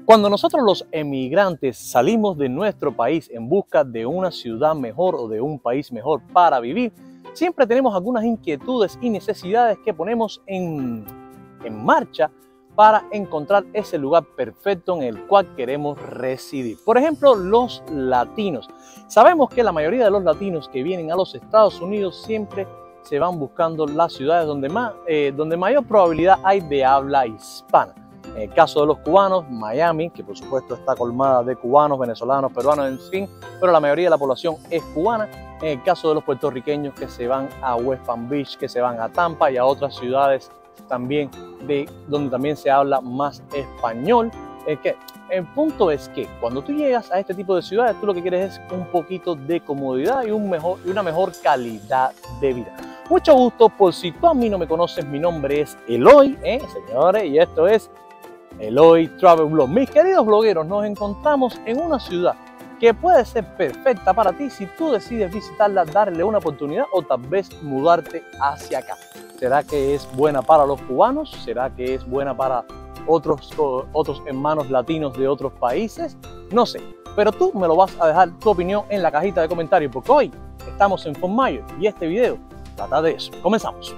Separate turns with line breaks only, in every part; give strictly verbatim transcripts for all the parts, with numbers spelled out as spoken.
Cuando nosotros los emigrantes salimos de nuestro país en busca de una ciudad mejor o de un país mejor para vivir, siempre tenemos algunas inquietudes y necesidades que ponemos en, en marcha para encontrar ese lugar perfecto en el cual queremos residir. Por ejemplo, los latinos. Sabemos que la mayoría de los latinos que vienen a los Estados Unidos siempre se van buscando las ciudades donde, más, eh, donde mayor probabilidad hay de habla hispana. En el caso de los cubanos, Miami, que por supuesto está colmada de cubanos, venezolanos, peruanos, en fin, pero la mayoría de la población es cubana. En el caso de los puertorriqueños que se van a West Palm Beach, que se van a Tampa y a otras ciudades también de donde también se habla más español. Es que el punto es que cuando tú llegas a este tipo de ciudades, tú lo que quieres es un poquito de comodidad y, un mejor, y una mejor calidad de vida. Mucho gusto, por si tú a mí no me conoces, mi nombre es Eloy, ¿eh, señores? Y esto es Eloy Travel Blog. Mis queridos blogueros, nos encontramos en una ciudad que puede ser perfecta para ti si tú decides visitarla, darle una oportunidad o tal vez mudarte hacia acá. ¿Será que es buena para los cubanos? ¿Será que es buena para otros, otros hermanos latinos de otros países? No sé, pero tú me lo vas a dejar tu opinión en la cajita de comentarios porque hoy estamos en Fort Myers y este video trata de eso. Comenzamos.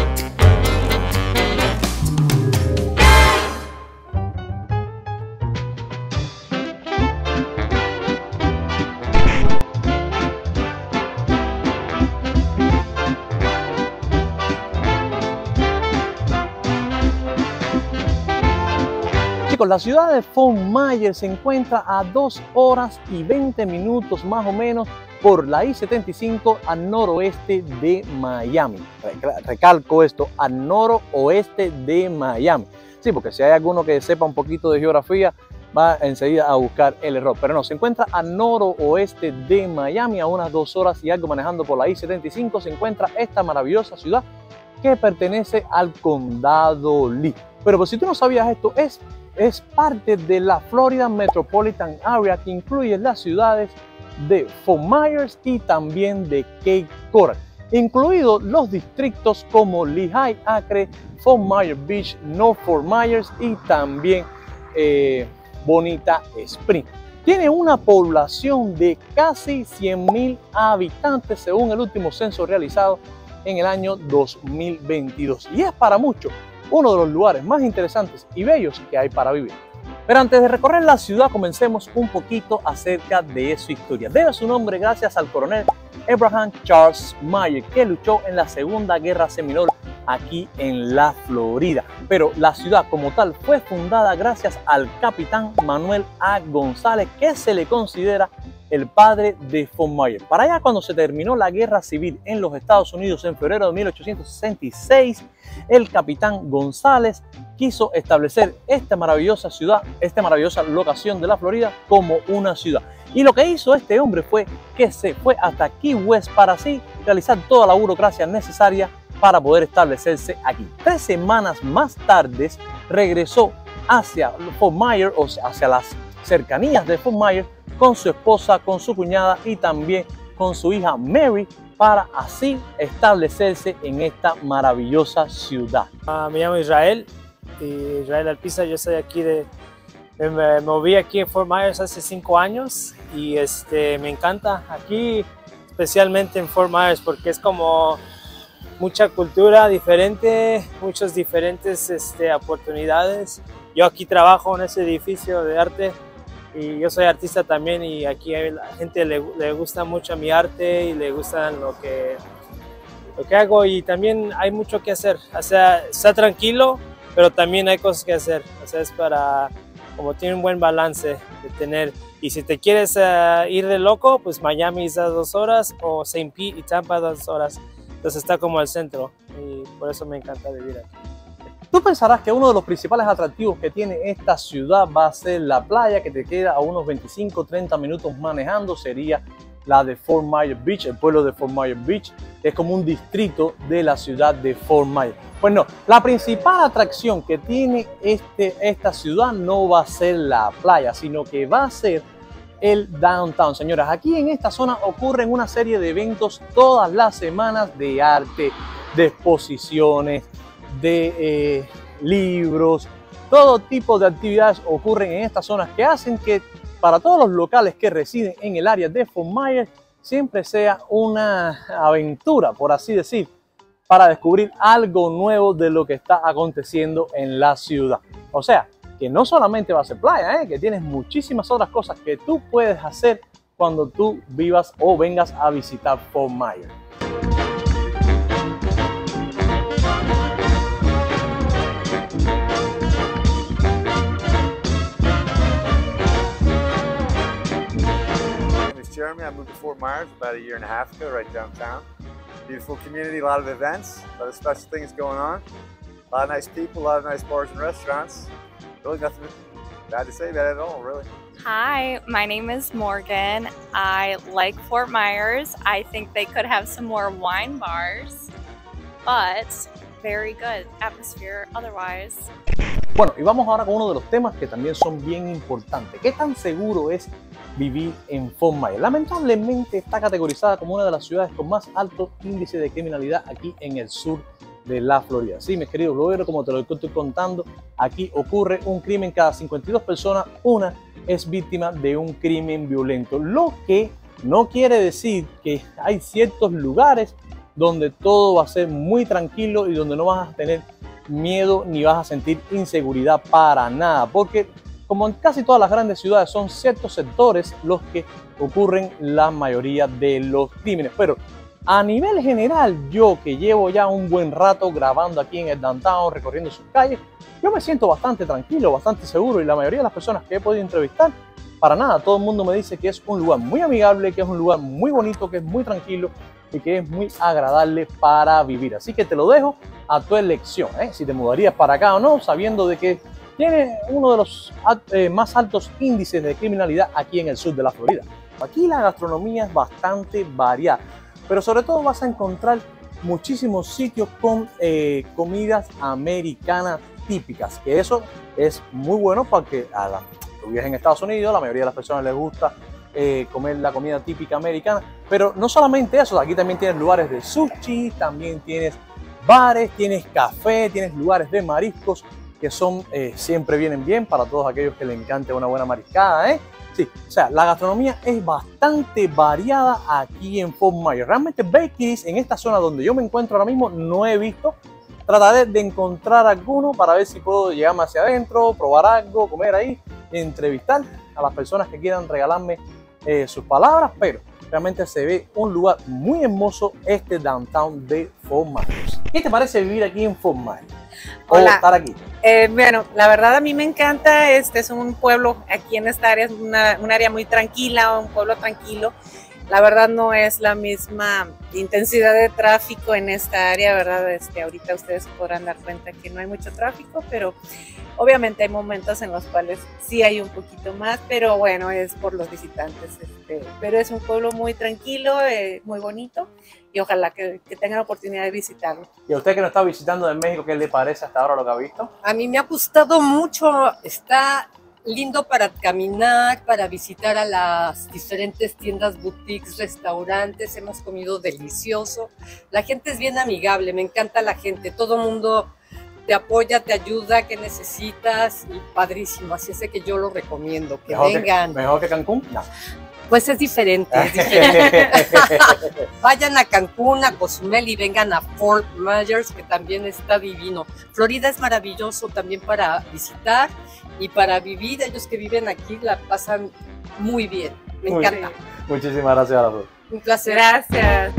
La ciudad de Fort Myers se encuentra a dos horas y veinte minutos más o menos por la I setenta y cinco al noroeste de Miami. Recalco esto, al noroeste de Miami. Sí, porque si hay alguno que sepa un poquito de geografía, va enseguida a buscar el error. Pero no, se encuentra al noroeste de Miami, a unas dos horas y algo manejando por la I setenta y cinco, se encuentra esta maravillosa ciudad que pertenece al condado Lee. Pero pues si tú no sabías esto, es Es parte de la Florida Metropolitan Area que incluye las ciudades de Fort Myers y también de Cape Coral, incluidos los distritos como Lehigh Acre, Fort Myers Beach, North Fort Myers y también eh, Bonita Springs. Tiene una población de casi cien mil habitantes según el último censo realizado en el año dos mil veintidós y es para muchos uno de los lugares más interesantes y bellos que hay para vivir. Pero antes de recorrer la ciudad, comencemos un poquito acerca de su historia. Debe su nombre gracias al coronel Abraham Charles Myers, que luchó en la Segunda Guerra Seminole aquí en la Florida. Pero la ciudad como tal fue fundada gracias al capitán Manuel A. González, que se le considera el padre de Fort Myers. Para allá, cuando se terminó la guerra civil en los Estados Unidos en febrero de mil ochocientos sesenta y seis, el capitán González quiso establecer esta maravillosa ciudad, esta maravillosa locación de la Florida como una ciudad. Y lo que hizo este hombre fue que se fue hasta Key West para así realizar toda la burocracia necesaria para poder establecerse aquí. Tres semanas más tarde regresó hacia Fort Myers, o sea, hacia las cercanías de Fort Myers, con su esposa, con su cuñada y también con su hija Mary, para así establecerse en esta maravillosa ciudad.
Uh, me llamo Israel, y Israel Alpiza. Yo soy aquí de, me, me moví aquí en Fort Myers hace cinco años y este, me encanta aquí, especialmente en Fort Myers, porque es como mucha cultura diferente, muchas diferentes este, oportunidades. Yo aquí trabajo en ese edificio de arte y yo soy artista también, y aquí a la gente le, le gusta mucho mi arte y le gusta lo que, lo que hago, y también hay mucho que hacer. O sea, está tranquilo, pero también hay cosas que hacer. O sea, es para, como tiene un buen balance de tener. Y si te quieres uh, ir de loco, pues Miami es a dos horas, o Saint Pete y Tampa a dos horas. Entonces está como al centro, y por eso me encanta vivir aquí.
Tú pensarás que uno de los principales atractivos que tiene esta ciudad va a ser la playa, que te queda a unos veinticinco a treinta minutos manejando. Sería la de Fort Myers Beach, el pueblo de Fort Myers Beach, que es como un distrito de la ciudad de Fort Myers. Pues no, la principal atracción que tiene este, esta ciudad no va a ser la playa, sino que va a ser el downtown. Señoras, aquí en esta zona ocurren una serie de eventos todas las semanas de arte, de exposiciones, de eh, libros, Todo tipo de actividades ocurren en estas zonas que hacen que para todos los locales que residen en el área de Fort Myers siempre sea una aventura, por así decir, para descubrir algo nuevo de lo que está aconteciendo en la ciudad. O sea, que no solamente va a ser playa, ¿eh? que tienes muchísimas otras cosas que tú puedes hacer cuando tú vivas o vengas a visitar Fort Myers.
Jeremy, I moved to Fort Myers about a year and a half ago, right downtown. Beautiful community, a lot of events, a lot of special things going on. A lot of nice people, a lot of nice bars and restaurants. Really nothing bad to say about it at all, really.
Hi, my name is Morgan. I like Fort Myers. I think they could have some more wine bars, but very good atmosphere otherwise.
Bueno, y vamos ahora con uno de los temas que también son bien importantes. ¿Qué tan seguro es vivir en Fort Myers? Lamentablemente está categorizada como una de las ciudades con más alto índice de criminalidad aquí en el sur de la Florida. Sí, mis queridos blogueros, como te lo estoy contando, aquí ocurre un crimen cada cincuenta y dos personas, una es víctima de un crimen violento, lo que no quiere decir que hay ciertos lugares donde todo va a ser muy tranquilo y donde no vas a tener miedo ni vas a sentir inseguridad para nada, porque como en casi todas las grandes ciudades son ciertos sectores los que ocurren la mayoría de los crímenes. Pero a nivel general, yo que llevo ya un buen rato grabando aquí en el downtown, recorriendo sus calles, yo me siento bastante tranquilo, bastante seguro, y la mayoría de las personas que he podido entrevistar, para nada, todo el mundo me dice que es un lugar muy amigable, que es un lugar muy bonito, que es muy tranquilo y que es muy agradable para vivir. Así que te lo dejo a tu elección, ¿eh? Si te mudarías para acá o no, sabiendo de que tiene uno de los eh, más altos índices de criminalidad aquí en el sur de la Florida. Aquí la gastronomía es bastante variada, pero sobre todo vas a encontrar muchísimos sitios con eh, comidas americanas típicas, que eso es muy bueno porque a la, tú vives en Estados Unidos, la mayoría de las personas les gusta eh, comer la comida típica americana, pero no solamente eso, aquí también tienes lugares de sushi, también tienes bares, tienes café, tienes lugares de mariscos que son, eh, siempre vienen bien para todos aquellos que les encante una buena mariscada, ¿eh? Sí, o sea, la gastronomía es bastante variada aquí en Fort Myers. Realmente bakeries en esta zona donde yo me encuentro ahora mismo no he visto. Trataré de encontrar alguno para ver si puedo llegarme hacia adentro, probar algo, comer ahí, entrevistar a las personas que quieran regalarme eh, sus palabras, pero realmente se ve un lugar muy hermoso este downtown de Fort Myers. ¿Qué te parece vivir aquí en Fort Myers? O
Hola.
estar aquí.
Eh, bueno, la verdad a mí me encanta, este es un pueblo, aquí en esta área es una, un área muy tranquila, un pueblo tranquilo. La verdad no es la misma intensidad de tráfico en esta área, ¿verdad? Este, ahorita ustedes podrán dar cuenta que no hay mucho tráfico, pero obviamente hay momentos en los cuales sí hay un poquito más, pero bueno, es por los visitantes. Este, pero es un pueblo muy tranquilo, eh, muy bonito, y ojalá que, que tengan la oportunidad de visitarlo.
Y a usted que nos está visitando de México, ¿qué le parece hasta ahora lo que ha visto?
A mí me ha gustado mucho, está lindo para caminar, para visitar a las diferentes tiendas, boutiques, restaurantes, hemos comido delicioso. La gente es bien amigable, me encanta la gente, todo el mundo te apoya, te ayuda, que necesitas, y padrísimo, así es de que yo lo recomiendo, que
¿Mejor
vengan.
Que, ¿Mejor que Cancún? No.
Pues es diferente, es diferente. Vayan a Cancún, a Cozumel y vengan a Fort Myers, que también está divino. Florida es maravilloso también para visitar y para vivir. Ellos que viven aquí la pasan muy bien. Me
Muy
encanta.
bien. Muchísimas gracias a las dos.
Un placer.
Gracias.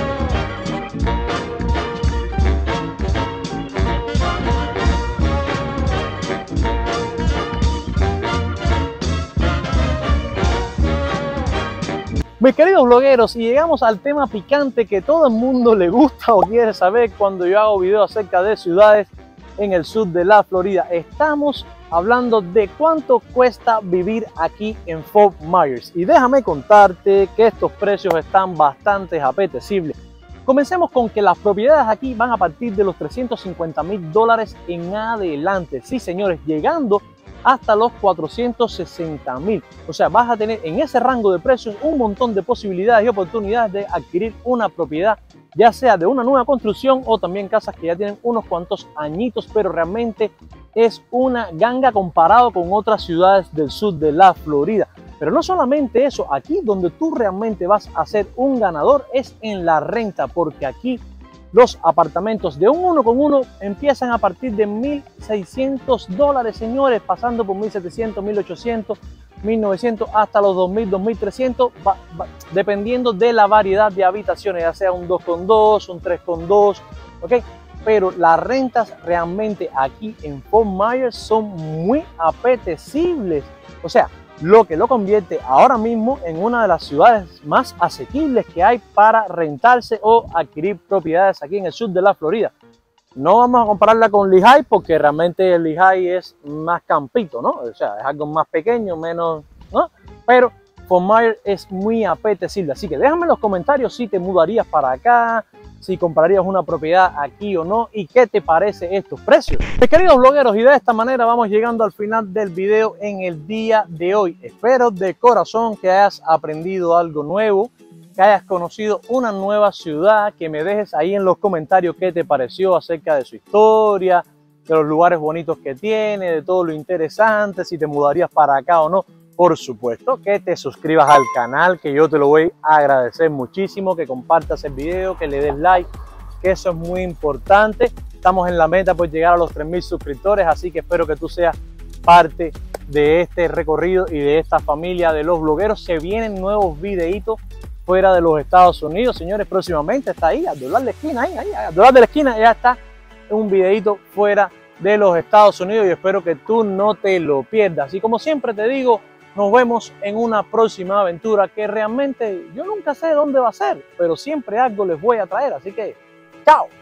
Mis queridos blogueros, y llegamos al tema picante que todo el mundo le gusta o quiere saber cuando yo hago videos acerca de ciudades en el sur de la Florida. Estamos hablando de cuánto cuesta vivir aquí en Fort Myers. Y déjame contarte que estos precios están bastante apetecibles. Comencemos con que las propiedades aquí van a partir de los trescientos cincuenta mil dólares en adelante. Sí, señores, llegando hasta los cuatrocientos sesenta mil. O sea, vas a tener en ese rango de precios un montón de posibilidades y oportunidades de adquirir una propiedad ya sea de una nueva construcción o también casas que ya tienen unos cuantos añitos, pero realmente es una ganga comparado con otras ciudades del sur de la Florida. Pero no solamente eso, aquí donde tú realmente vas a ser un ganador es en la renta, porque aquí los apartamentos de un uno con uno empiezan a partir de mil seiscientos dólares, señores, pasando por mil setecientos, mil ochocientos, mil novecientos hasta los dos mil, dos mil trescientos, va, va, dependiendo de la variedad de habitaciones, ya sea un dos con dos, un tres con dos, ¿ok? Pero las rentas realmente aquí en Fort Myers son muy apetecibles, o sea, lo que lo convierte ahora mismo en una de las ciudades más asequibles que hay para rentarse o adquirir propiedades aquí en el sur de la Florida. No vamos a compararla con Lehigh porque realmente Lehigh es más campito, ¿no? O sea, es algo más pequeño, menos, ¿no? Pero Fort Myers es muy apetecible. Así que déjame en los comentarios si te mudarías para acá, si comprarías una propiedad aquí o no y qué te parece estos precios. Mis queridos blogueros, y de esta manera vamos llegando al final del video en el día de hoy. Espero de corazón que hayas aprendido algo nuevo, que hayas conocido una nueva ciudad, que me dejes ahí en los comentarios qué te pareció acerca de su historia, de los lugares bonitos que tiene, de todo lo interesante, si te mudarías para acá o no. Por supuesto que te suscribas al canal, que yo te lo voy a agradecer muchísimo, que compartas el video, que le des like, que eso es muy importante. Estamos en la meta por llegar a los tres mil suscriptores, así que espero que tú seas parte de este recorrido y de esta familia de los blogueros. Se vienen nuevos videitos fuera de los Estados Unidos, señores, próximamente. Está ahí, al doblar la esquina, ahí, ahí, al doblar de la esquina ya está un videito fuera de los Estados Unidos y espero que tú no te lo pierdas. Y como siempre te digo, nos vemos en una próxima aventura que realmente yo nunca sé dónde va a ser, pero siempre algo les voy a traer. Así que, ¡chao!